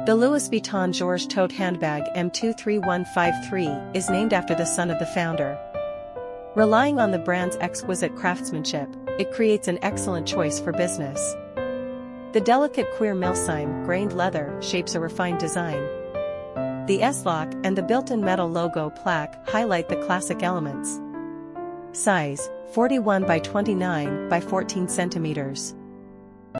The Louis Vuitton Georges Tote handbag M23153 is named after the son of the founder. Relying on the brand's exquisite craftsmanship, it creates an excellent choice for business. The delicate Cuir Millésime grained leather shapes a refined design. The S-lock and the built-in metal logo plaque highlight the classic elements. Size: 41 by 29 by 14 centimeters.